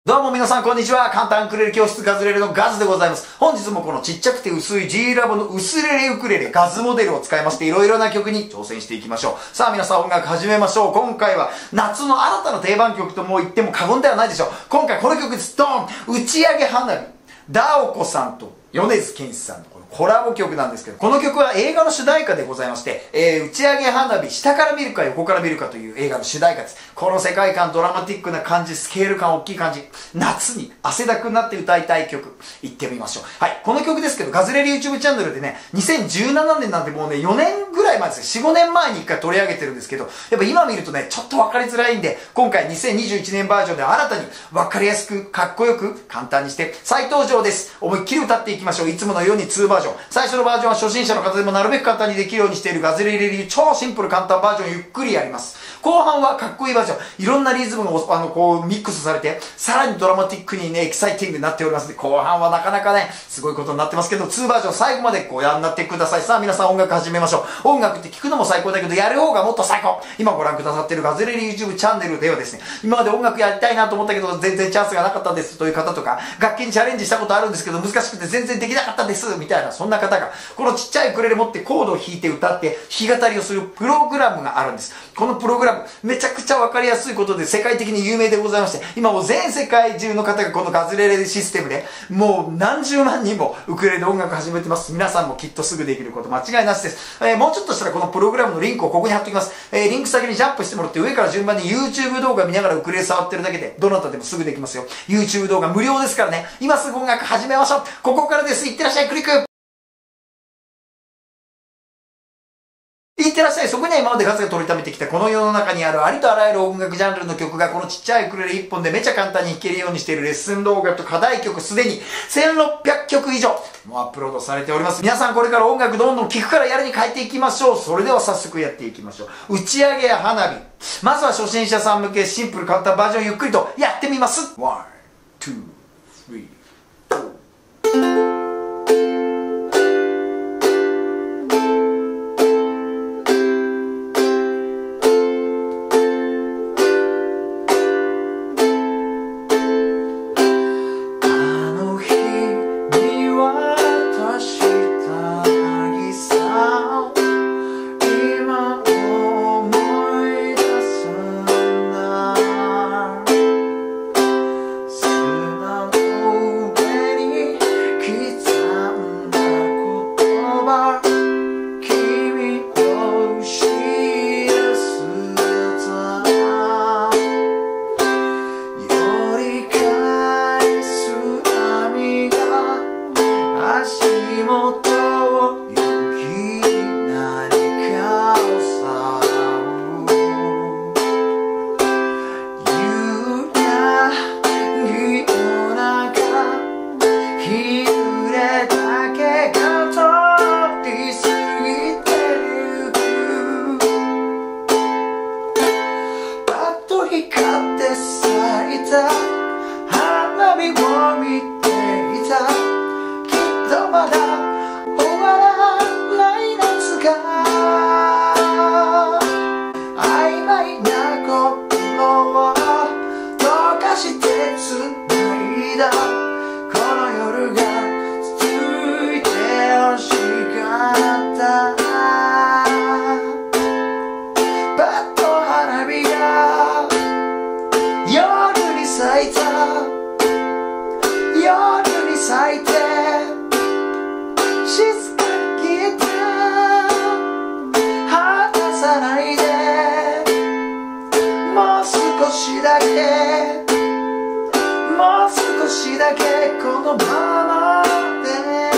どうも皆さんこんにちは。簡単ウクレレ教室ガズレレのガズでございます。本日もこのちっちゃくて薄い G ラボの薄レレウクレレガズモデルを使いましていろいろな曲に挑戦していきましょう。さあ皆さん音楽始めましょう。今回は夏の新たな定番曲とも言っても過言ではないでしょう。今回この曲です。ドーン打ち上げ花火。ダオコさんと米津玄師さんのコラボ曲なんですけど、この曲は映画の主題歌でございまして、打ち上げ花火、下から見るか横から見るかという映画の主題歌です。この世界観、ドラマティックな感じ、スケール感大きい感じ、夏に汗だくになって歌いたい曲、行ってみましょう。はい、この曲ですけど、ガズレレ YouTube チャンネルでね、2017年なんでもうね、4年ぐらい前ですね、4、5年前に1回取り上げてるんですけど、やっぱ今見るとね、ちょっと分かりづらいんで、今回2021年バージョンで新たに分かりやすく、かっこよく、簡単にして再登場です。思いっきり歌っていきましょう。いつものように2バージョン。最初のバージョンは初心者の方でもなるべく簡単にできるようにしているガズレレ流超シンプル簡単バージョンをゆっくりやります。後半はかっこいいバージョン。いろんなリズムがこうミックスされて、さらにドラマティックにね、エキサイティングになっておりますので、後半はなかなかね、すごいことになってますけど、2バージョン最後までご覧になってください。さあ皆さん音楽始めましょう。音楽って聞くのも最高だけど、やる方がもっと最高。今ご覧くださっているガズレレ YouTube チャンネルではですね、今まで音楽やりたいなと思ったけど、全然チャンスがなかったですという方とか、楽器にチャレンジしたことあるんですけど、難しくて全然できなかったです、みたいな、そんな方が、このちっちゃいウクレレ持ってコードを弾いて歌って弾き語りをするプログラムがあるんです。このプログラムめちゃくちゃ分かりやすいことで世界的に有名でございまして、今もう全世界中の方がこのガズレレシステムでもう何十万人もウクレレで音楽始めてます。皆さんもきっとすぐできること間違いなしです。もうちょっとしたらこのプログラムのリンクをここに貼っておきます。リンク先にジャンプしてもらって上から順番に YouTube 動画見ながらウクレレ触ってるだけでどなたでもすぐできますよ。 YouTube 動画無料ですからね。今すぐ音楽始めましょう。ここからです。いってらっしゃい。クリック。いってらっしゃい。そこには今までガズが取りためてきたこの世の中にあるありとあらゆる音楽ジャンルの曲がこのちっちゃいウクレレ1本でめちゃ簡単に弾けるようにしているレッスン動画と課題曲すでに1600曲以上もうアップロードされております。皆さんこれから音楽どんどん聴くからやるに変えていきましょう。それでは早速やっていきましょう。打ち上げや花火。まずは初心者さん向けシンプル簡単バージョンゆっくりとやってみます。1、2、3、4。花火を見ていた。きっとまだ終わらない夏が曖昧な心を溶かしてつないだ。この夜が続いて欲しかった。パッと花火が夜に咲いた。夜に咲いて静かに消えた。離さないでもう少しだけ、もう少しだけこのままで。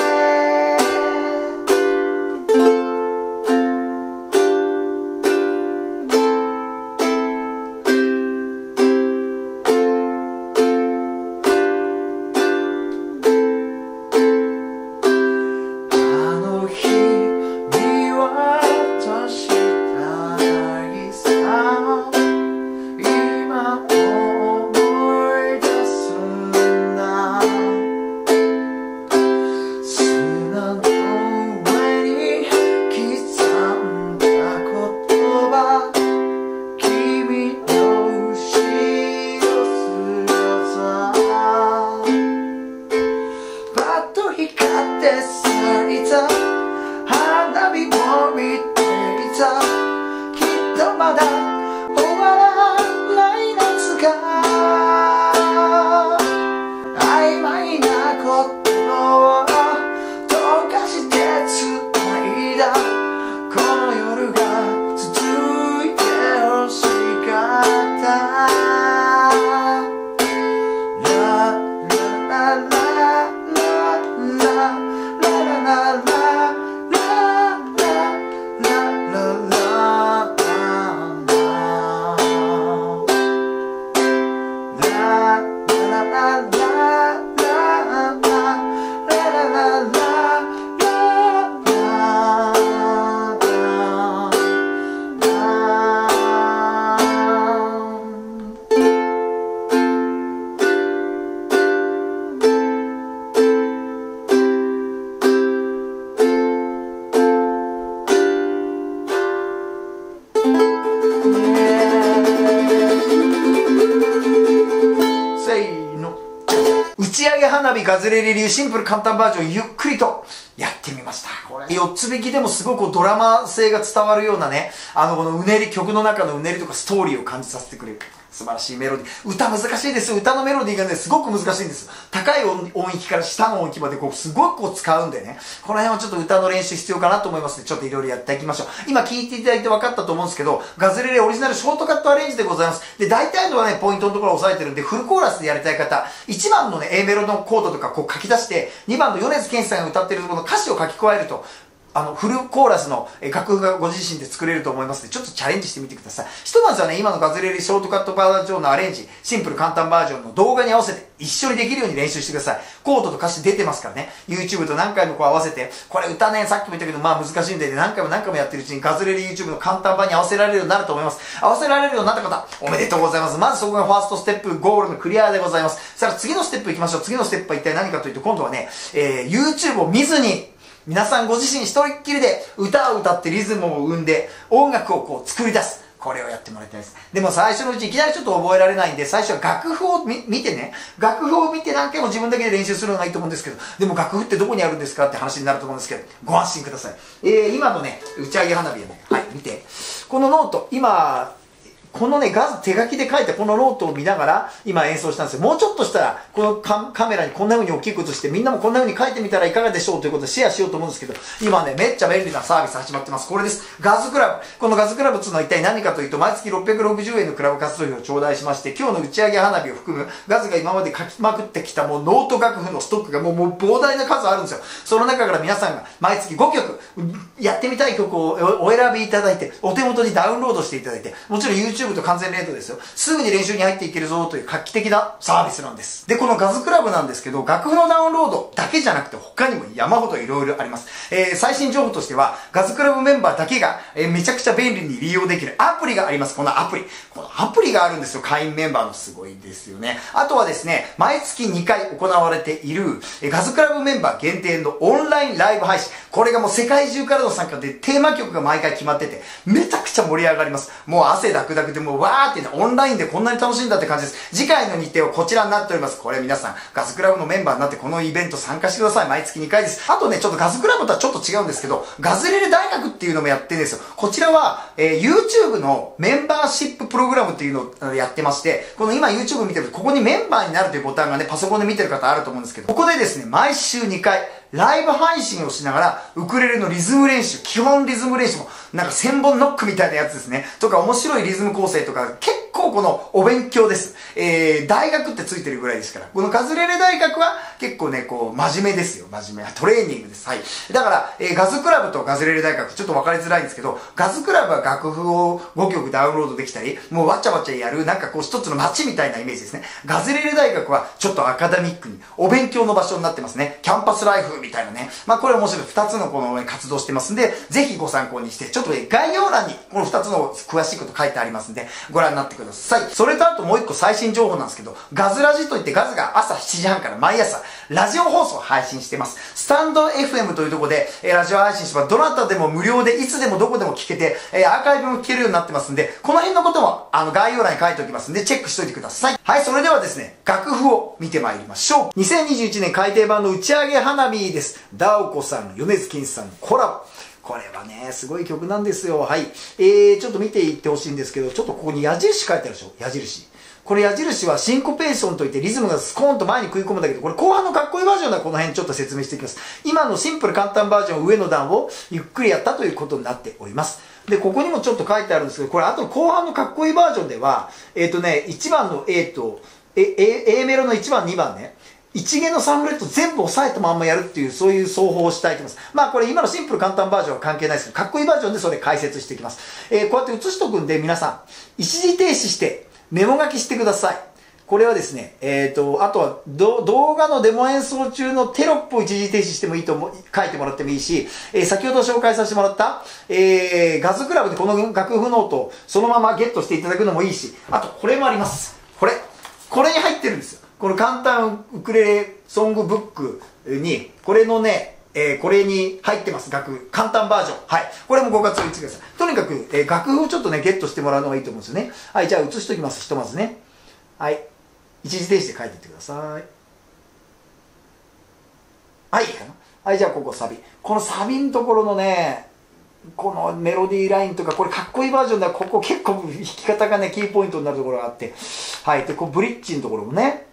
そげ花火ガズレレ流シンプル簡単バージョンゆっくりとやってみました。これ4つ引きでもすごくドラマ性が伝わるようなね、このうねり、曲の中のうねりとかストーリーを感じさせてくれる。素晴らしいメロディー。歌難しいです。歌のメロディーがね、すごく難しいんです。高い音域から下の音域まですごく使うんでね。この辺はちょっと歌の練習必要かなと思いますので、ちょっといろいろやっていきましょう。今聞いていただいて分かったと思うんですけど、ガズレレオリジナルショートカットアレンジでございます。で、大体のはね、ポイントのところを押さえてるんで、フルコーラスでやりたい方、1番のね、A メロのコードとかこう書き出して、2番の米津玄師さんが歌ってるところの歌詞を書き加えると、フルコーラスの楽譜がご自身で作れると思いますので、ちょっとチャレンジしてみてください。ひとまずはね、今のガズレレショートカットバージョンのアレンジ、シンプル簡単バージョンの動画に合わせて一緒にできるように練習してください。コードと歌詞出てますからね。YouTube と何回もこう合わせて、これ歌ね、さっきも言ったけど、まあ難しいんで、何回もやってるうちにガズレレ YouTube の簡単版に合わせられるようになると思います。合わせられるようになった方、おめでとうございます。まずそこがファーストステップ、ゴールのクリアでございます。さあ次のステップ行きましょう。次のステップは一体何かというと、今度はね、YouTube を見ずに、皆さんご自身一人っきりで歌を歌ってリズムを生んで音楽をこう作り出す。これをやってもらいたいです。でも最初のうちいきなりちょっと覚えられないんで、最初は楽譜を見てね、楽譜を見て何回も自分だけで練習するのがいいと思うんですけど、でも楽譜ってどこにあるんですかって話になると思うんですけど、ご安心ください。今のね、打ち上げ花火はね、はい、見て。このノート、今、このね、手書きで書いたこのノートを見ながら今演奏したんですよ。もうちょっとしたら、このカメラにこんな風に大きく映して、みんなもこんな風に書いてみたらいかがでしょうということでシェアしようと思うんですけど、今ね、めっちゃ便利なサービス始まってます。これです。ガズクラブ。このガズクラブっていうのは一体何かというと、毎月660円のクラブ活動費を頂戴しまして、今日の打ち上げ花火を含む、ガズが今まで書きまくってきたもうノート楽譜のストックがもう膨大な数あるんですよ。その中から皆さんが毎月5曲、やってみたい曲をお選びいただいて、お手元にダウンロードしていただいて、もちろん YouTube と完全連動ですよ。すぐに練習に入っていけるぞという画期的なサービスなんです。で、このガズクラブなんですけど、楽譜のダウンロードだけじゃなくて他にも山ほどいろいろあります。最新情報としては、ガズクラブメンバーだけが、めちゃくちゃ便利に利用できるアプリがあります。このアプリがあるんですよ。会員メンバーのすごいですよね。あとはですね、毎月2回行われている、ガズクラブメンバー限定のオンラインライブ配信。これがもう世界中からの参加でテーマ曲が毎回決まってて、めちゃくちゃ盛り上がります。もう汗だくだくでもうわーってね、オンラインでこんなに楽しいんだって感じです。次回の日程はこちらになっております。これ皆さん、ガズクラブのメンバーになってこのイベント参加してください。毎月2回です。あとね、ちょっとガズクラブとはちょっと違うんですけど、ガズレレ大学っていうのもやってるんですよ。こちらは、YouTube のメンバーシッププログラムっていうのをやってまして、この今 YouTube 見てると、ここにメンバーになるというボタンがね、パソコンで見てる方あると思うんですけど、ここでですね、毎週2回、ライブ配信をしながら、ウクレレのリズム練習、基本リズム練習も、なんか1000本ノックみたいなやつですね。とか面白いリズム構成とか、結構このお勉強です。大学ってついてるぐらいですから。このガズレレ大学は結構ね、こう、真面目ですよ。真面目。トレーニングです。はい。だから、ガズクラブとガズレレ大学、ちょっと分かりづらいんですけど、ガズクラブは楽譜を5曲ダウンロードできたり、もうわちゃわちゃやる、なんかこう一つの街みたいなイメージですね。ガズレレ大学はちょっとアカデミックに、お勉強の場所になってますね。キャンパスライフみたいなね。まあこれ面白い。2つのこの活動してますんで、ぜひご参考にして、ちょっと概要欄にこの2つの詳しいこと書いてありますんで、ご覧になってください。それとあともう1個最新情報なんですけど、ガズラジといってガズが朝7時半から毎朝、ラジオ放送を配信してます。スタンド FM というところで、ラジオ配信してます。どなたでも無料でいつでもどこでも聞けて、アーカイブも聞けるようになってますんで、この辺のことも概要欄に書いておきますんで、チェックしといてください。はい、それではですね、楽譜を見てまいりましょう。2021年改訂版の打ち上げ花火です。ダオコさん、米津玄師さんのコラボ。これはね、すごい曲なんですよ。はい。ちょっと見ていってほしいんですけど、ちょっとここに矢印書いてあるでしょ？矢印。これ矢印はシンコペーションといってリズムがスコーンと前に食い込むんだけど、これ後半のかっこいいバージョンではこの辺ちょっと説明していきます。今のシンプル簡単バージョン上の段をゆっくりやったということになっております。で、ここにもちょっと書いてあるんですけど、これあと後半のかっこいいバージョンでは、1番の A と、A メロの1番、2番ね。一弦の3フレット全部押さえたまんまやるっていう、そういう奏法をしたいと思います。まあこれ今のシンプル簡単バージョンは関係ないですけど、かっこいいバージョンでそれ解説していきます。こうやって写しとくんで皆さん、一時停止してメモ書きしてください。これはですね、あとは動画のデモ演奏中のテロップを一時停止してもいいと書いてもらってもいいし、先ほど紹介させてもらった、ガズクラブでこの楽譜ノートをそのままゲットしていただくのもいいし、あとこれもあります。これに入ってるんですよ。この簡単ウクレレソングブックに、これのね、これに入ってます、楽譜。簡単バージョン。はい。これもご活用してください。とにかく、楽譜をちょっとね、ゲットしてもらうのがいいと思うんですよね。はい、じゃあ写しときます、ひとまずね。はい。一時停止で書いていってください。 はい、いいかな。はい、じゃあここサビ。このサビのところのね、このメロディーラインとか、これかっこいいバージョンでは、ここ結構弾き方がね、キーポイントになるところがあって、はい、で、こうブリッジのところもね、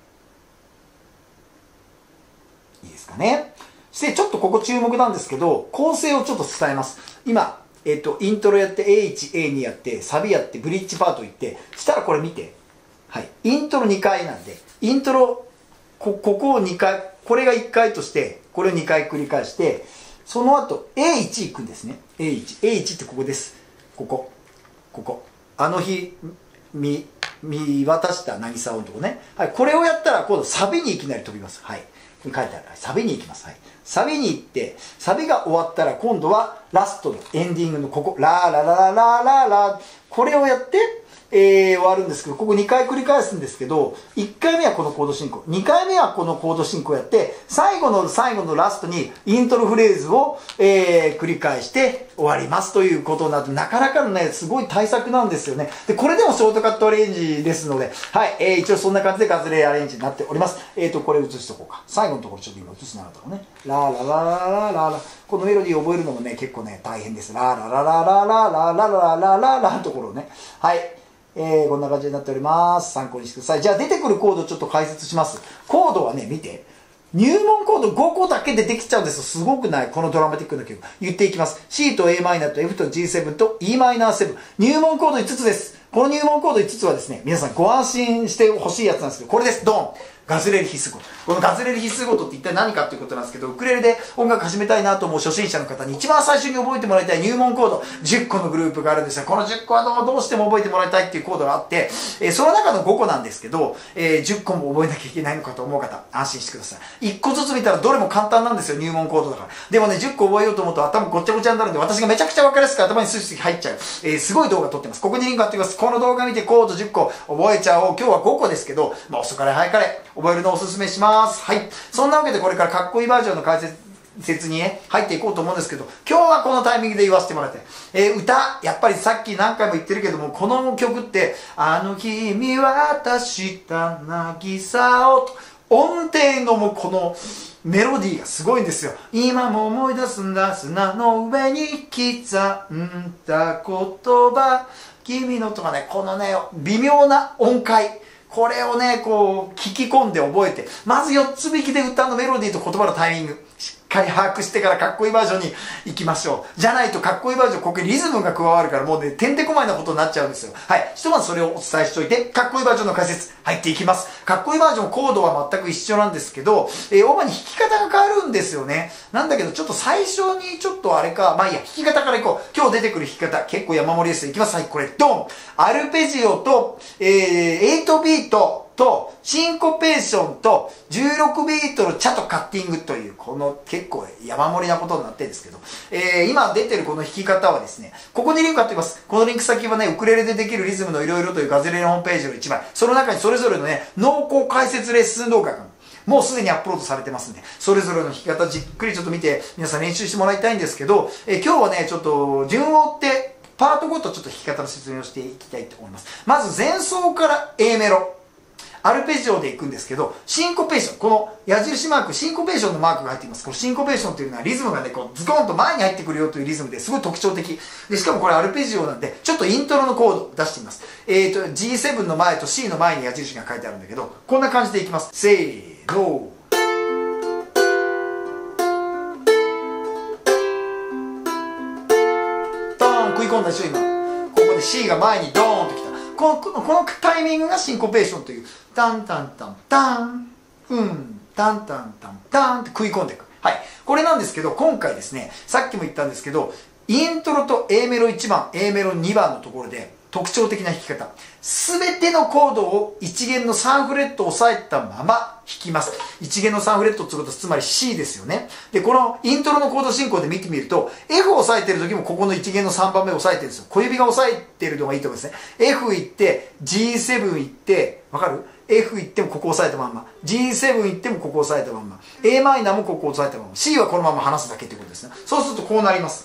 いいですかね。そしてちょっとここ注目なんですけど、構成をちょっと伝えます。今、イントロやって、A1、A2 やって、サビやって、ブリッジパート行って、したらこれ見て、はい、イントロ2回なんで、イントロ、ここを2回、これが1回として、これを2回繰り返して、その後、A1 行くんですね。A1 ってここです。ここ。あの日、見渡した渚のとこね。はい、これをやったら、今度サビにいきなり飛びます。はい。ここに書いてある。サビに行きます。はい。サビに行って、サビが終わったら、今度はラストのエンディングのここ、ラーララララララ、これをやって、終わるんですけど、ここ2回繰り返すんですけど、1回目はこのコード進行、2回目はこのコード進行をやって、最後のラストにイントロフレーズを、繰り返して終わりますということになって、なかなかのね、すごい対策なんですよね。で、これでもショートカットアレンジですので、はい、一応そんな感じでガズレアレンジになっております。これ映しとこうか。最後のところちょっと今映しなかったのね。ラーララララララ。このメロディー覚えるのもね、結構ね、大変です。ラーララララララララララララのところね。はい。こんな感じになっております。参考にしてください。じゃあ出てくるコードをちょっと解説します。コードはね、見て。入門コード5個だけ出てきちゃうんですよ。すごくないこのドラマティックな曲。言っていきます。C と Am と F と G7 と Em7。入門コード5つです。この入門コード5つはですね、皆さんご安心してほしいやつなんですけど、これです。ドン。ガズレレ必須コード。このガズレレ必須コードって一体何かっていうことなんですけど、ウクレレで音楽始めたいなと思う初心者の方に一番最初に覚えてもらいたい入門コード10個のグループがあるんですが、この10個はどうしても覚えてもらいたいっていうコードがあって、その中の5個なんですけど、10個も覚えなきゃいけないのかと思う方、安心してください。1個ずつ見たらどれも簡単なんですよ、入門コードだから。でもね、10個覚えようと思うと頭ごっちゃごちゃになるんで、私がめちゃくちゃ分かりやすく頭にスイスイ入っちゃう。すごい動画撮ってます。ここにリンク貼っておきます。この動画見てコード10個覚えちゃおう。今日は5個ですけど、まあ遅かれ早かれ覚えるのをおすすめします。はい。そんなわけでこれからかっこいいバージョンの解説にね、入っていこうと思うんですけど、今日はこのタイミングで言わせてもらって。歌、やっぱりさっき何回も言ってるけども、この曲って、あの日見渡した渚をと、音程のもうこのメロディーがすごいんですよ。今も思い出すんだ、砂の上に刻んだ言葉、君のとかね、このね、微妙な音階。これをね、こう、聞き込んで覚えて、まず4つ弾きで歌のメロディーと言葉のタイミング、しっかり把握してからかっこいいバージョンに行きましょう。じゃないとかっこいいバージョン、ここにリズムが加わるからもうね、てんてこまいなことになっちゃうんですよ。はい。ひとまずそれをお伝えしておいて、かっこいいバージョンの解説、入っていきます。かっこいいバージョン、コードは全く一緒なんですけど、主に弾き方が変わるんですよね。なんだけど、ちょっと最初にちょっとあれか、まあいいや、弾き方からいこう。今日出てくる弾き方、結構山盛りです。いきます。はい、これ、ドン！アルペジオと、8ビート、と、シンコペーションと、16ビートのチャとカッティングという、この結構山盛りなことになってるんですけど、今出てるこの弾き方はですね、ここにリンク貼っておきます。このリンク先はね、ウクレレでできるリズムのいろいろというガズレレのホームページの1枚、その中にそれぞれのね、濃厚解説レッスン動画がもうすでにアップロードされてますんで、それぞれの弾き方じっくりちょっと見て、皆さん練習してもらいたいんですけど、今日はね、ちょっと順を追って、パートごとちょっと弾き方の説明をしていきたいと思います。まず前奏から A メロ。アルペジオでいくんですけど、シンコペーション、この矢印マーク、シンコペーションのマークが入っています。このシンコペーションというのはリズムがね、こうズコーンと前に入ってくるよというリズムですごい特徴的。で、しかもこれアルペジオなんで、ちょっとイントロのコードを出してみます。G7 の前と C の前に矢印が書いてあるんだけど、こんな感じでいきます。せーの。ドーン食い込んだでしょ、今。ここで C が前にドーンときた。このタイミングがシンコペーションという、タンタンタンタン、タンタンタンタンって食い込んでいく。はい。これなんですけど、今回ですね、さっきも言ったんですけど、イントロと A メロ1番、A メロ2番のところで、特徴的な弾き方。すべてのコードを一弦の3フレットを押さえたまま弾きます。一弦の3フレットってことはつまり C ですよね。で、このイントロのコード進行で見てみると、F を押さえてる時もここの一弦の3番目を押さえてるんですよ。小指が押さえてるのがいいと思いますね。F 行って、G7 行って、わかる？ F 行ってもここ押さえたまんま。G7 行ってもここ押さえたまんま。A マイナーもここ押さえたまんま。C はこのまま離すだけということですね。そうするとこうなります。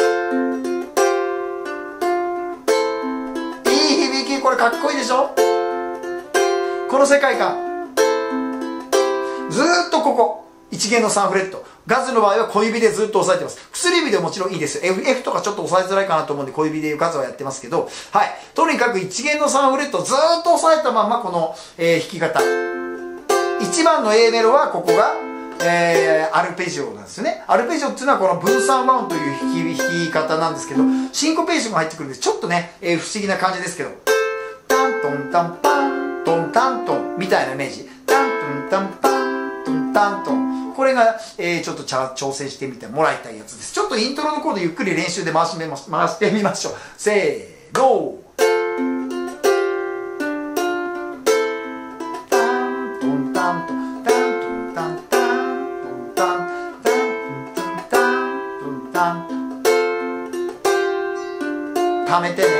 これかっこいいでしょ？この世界観ずーっとここ 1弦の3フレット。ガズの場合は小指でずっと押さえてます。薬指でもちろんいいですよ。F とかちょっと押さえづらいかなと思うんで小指でガズはやってますけど、はい。とにかく1弦の3フレットずっと押さえたままこの、弾き方。1番の A メロはここが、アルペジオなんですよね。アルペジオっていうのはこの分散和音という弾き方なんですけど、シンコペーションが入ってくるんで、ちょっとね、不思議な感じですけど、タントンタンパン、トンタントンみたいなイメージ。タントンタンパン、トンタントン。これが、ちょっと挑戦してみてもらいたいやつです。ちょっとイントロのコードゆっくり練習で回してみましょう。せーの。はめてね。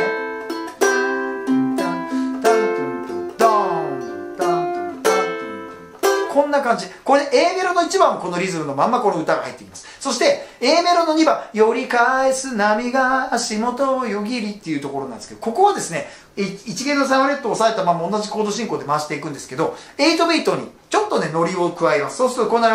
こんな感じ。これで A メロの1番もこのリズムのまんまこの歌が入ってきます。そして A メロの2番、より返す波が足元をよぎりっていうところなんですけど、ここはですね、1弦の3フレットを押さえたまま同じコード進行で回していくんですけど、8ビートにちょっとね、ノリを加えます。そうするとこうなります。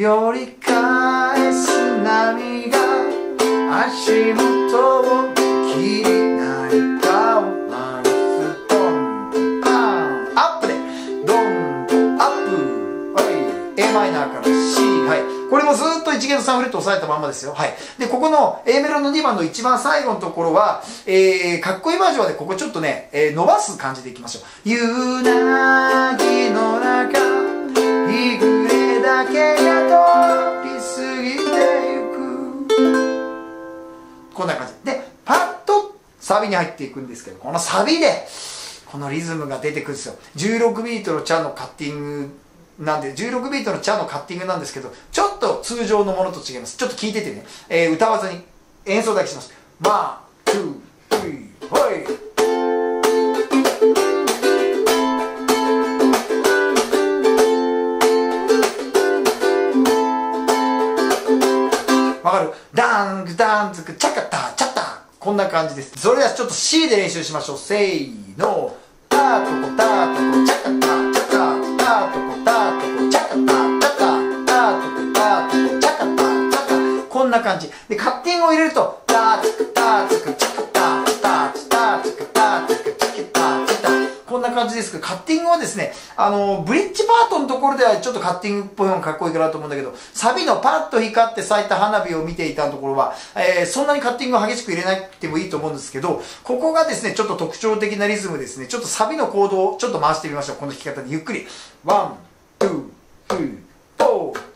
より返す波が足元を切り何かを回すドンパンアップでドンアップ、はい、A マイナーから C、はい、これもずっと1弦の3フレットを押さえたまんまですよ。はい。で、ここの A メロの2番の一番最後のところは、かっこいいバージョンでここちょっとね、伸ばす感じでいきましょう。夕凪の中日暮れだけが通り過ぎてゆく、こんな感じでパッとサビに入っていくんですけど、このサビでこのリズムが出てくるんですよ。16ビートのチャのカッティングなんで、16ビートのチャのカッティングなんですけど、ちょっと通常のものと違います。ちょっと聞いててね、歌わずに演奏だけします。ワン、ツー、スリー、はい。わかる？ダンクダンツクチャカタチャタ、こんな感じです。それではちょっと C で練習しましょう。せーの。タトコタトコチャカタチャタ、タトコタトコチャカタチャタ、タトコタトコチャカタチャタ、こんな感じでカッティングを入れるとタツクタツクチャカタタツタツクタツクチャカタチャタ、こんな感じですけど、カッティングはですね、ブリッジパートのところではちょっとカッティングっぽいのがかっこいいかなと思うんだけど、サビのパッと光って咲いた花火を見ていたところは、そんなにカッティングを激しく入れなくてもいいと思うんですけど、ここがですね、ちょっと特徴的なリズムですね。ちょっとサビのコードをちょっと回してみましょう。この弾き方でゆっくり。ワン、ツー、スリー、フォー。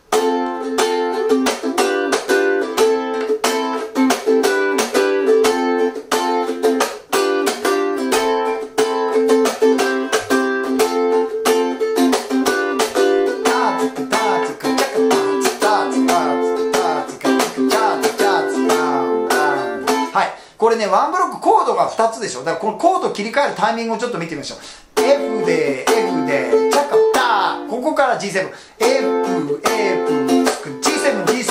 これね、ワンブロックコードが2つでしょ。だからこのコードを切り替えるタイミングをちょっと見てみましょう。F で、F で、チャカター。ここから G7。F、F、G7、G7。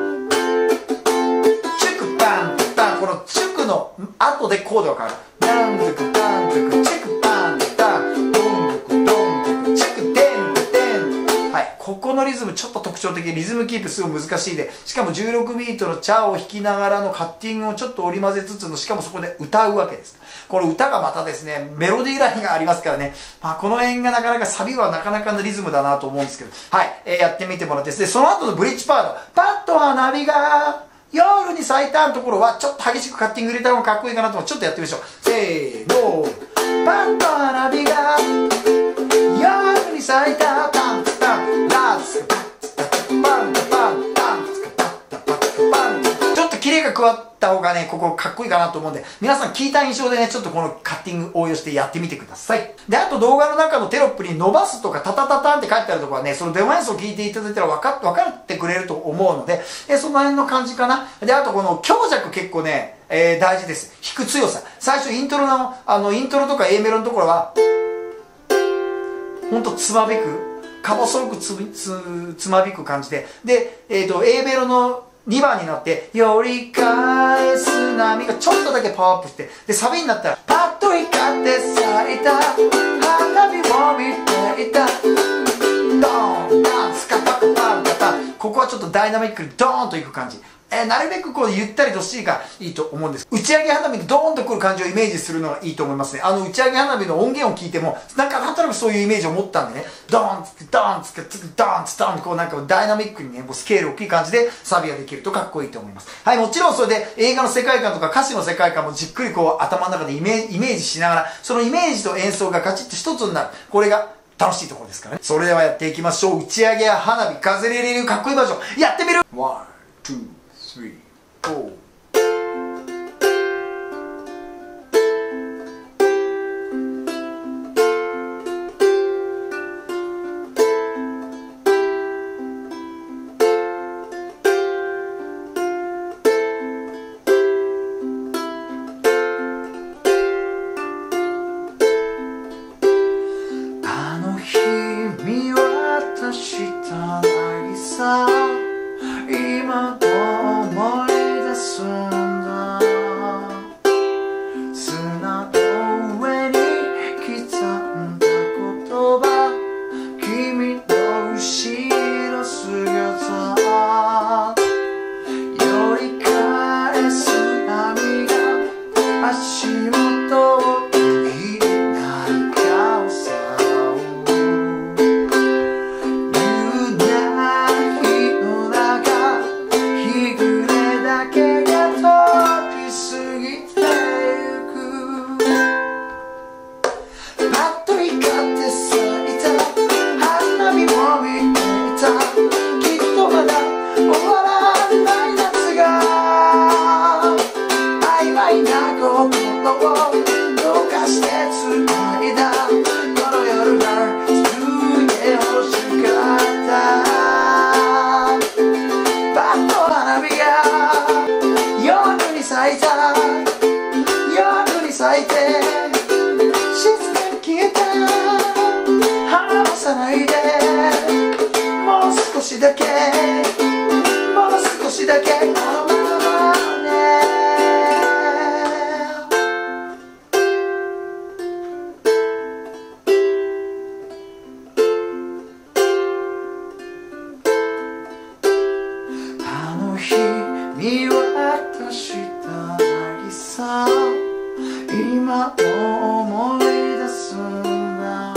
チュクパン、パン。このチュクの後でコードが変わる。ダンズク、ダンズク、チュクパン、ダン、ドンズク、ドンズク、チュク、デン、デン。はい。ここのリズムちょっと特徴的。リズムキープすごい難しいで、しかも16ビートのチャを弾きながらのカッティングをちょっと織り交ぜつつの、しかもそこで歌うわけです。この歌がまたですね、メロディーラインがありますからね、まあ、この辺がなかなかサビはなかなかのリズムだなと思うんですけど、はい、やってみてもらってですね、その後のブリッジパート、パッと花火が夜に咲いたところはちょっと激しくカッティング入れた方がかっこいいかなと思って、ちょっとやってみましょう。せーの。パッと花火が夜に咲いた、パンパンラスパンパンパンパンパン、ちょっとキレが加わった方がね、ここかっこいいかなと思うんで、皆さん聞いた印象でね、ちょっとこのカッティング応用してやってみてください。で、あと動画の中のテロップに伸ばすとかタタタタンって書いてあるところはね、そのデモ演奏を聞いていただいたら分かってくれると思うので、その辺の感じかな。で、あとこの強弱結構ね、大事です。弾く強さ。最初イントロの、イントロとか A メロのところは、ほんとつまびく、か細くつまびく感じで、で、A メロの2番になって、より返す波がちょっとだけパワーアップして、で、サビになったら、パッと光って咲いた、花火を見ていた、ドーン、ダンスカパカパンカパン、 ちょっとダイナミックにドーンといく感じ。なるべくこうゆったりどっしりがいいと思うんです。打ち上げ花火でドーンとくる感じをイメージするのがいいと思いますね。打ち上げ花火の音源を聞いても、なんとなくそういうイメージを持ったんでね、ドーンつってドーンつってドーンつってドーンってこうなんかダイナミックにね、もうスケール大きい感じでサビができるとかっこいいと思います。はい、もちろんそれで映画の世界観とか歌詞の世界観もじっくりこう頭の中でイメージしながら、そのイメージと演奏がガチッと一つになる。これが楽しいところですからね。それではやっていきましょう。打ち上げや花火、風レレ流かっこいいバージョン、やってみる !1、2、3、4。見渡した渚、今思い出すんだ。砂の上に刻んだ言葉、君の後ろ姿、寄り返す波が足元を咲いて静かに消えた、離さないで、もう少しだけ、もう少しだけこのままね。あの日見渡した渚、今思い出すんだ。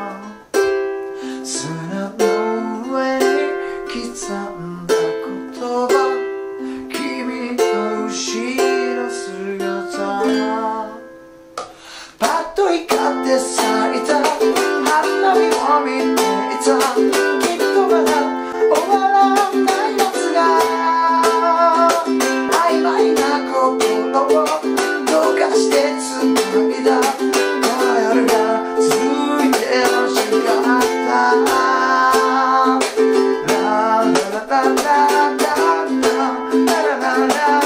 砂の上に刻んだ言葉、君の後ろ姿、パッと光って咲いた花火を見ていた、きっとまだ終わらない夏が、曖昧な心をどかして繋いだ、この夜が続いてほしかった。ラララララララララ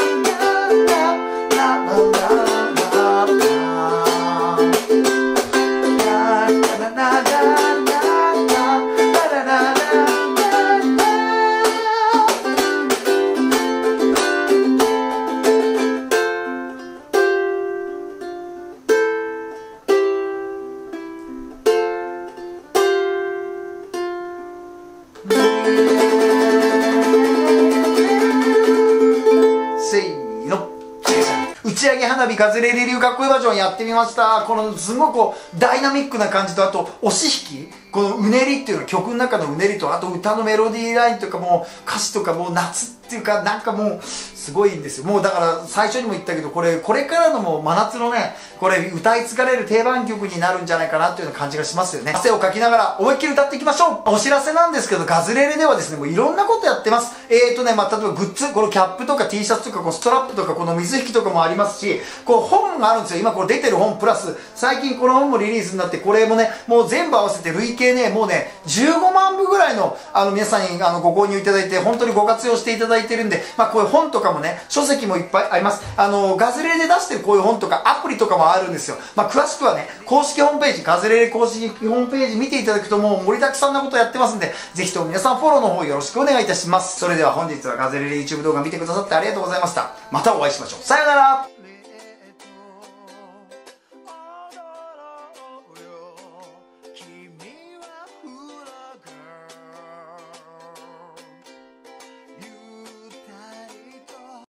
打ち上げ花火風レレ流かっこいいバージョンやってみました。このすごくこうダイナミックな感じと、あと押し引き、このうねりっていうのは曲の中のうねりと、あと歌のメロディーラインとかもう歌詞とかもう夏っていうかなんかもうすごいんですよ。もうだから最初にも言ったけど、これからのもう真夏のね、これ歌い継がれる定番曲になるんじゃないかなっていうような感じがしますよね。汗をかきながら思いっきり歌っていきましょう。お知らせなんですけど、ガズレレではですね、もういろんなことやってます。例えばグッズ、このキャップとか T シャツとかこうストラップとかこの水引きとかもありますし、こう本があるんですよ。今これ出てる本プラス最近この本もリリースになって、これもねもう全部合わせて累計ねもうね15万部ぐらいの皆さんにご購入いただいて、本当にご活用していただいてるんで、こういう本とかもね書籍もいっぱいあります。ガズレレで出してるこういう本とかアプリとかもあるんですよ。詳しくはね公式ホームページ、ガズレレ公式ホームページ見ていただくともう盛りだくさんなことやってますんで、ぜひとも皆さんフォローの方よろしくお願いいたします。それでは本日はガズレレ YouTube 動画見てくださってありがとうございました。またお会いしましょう。さよなら。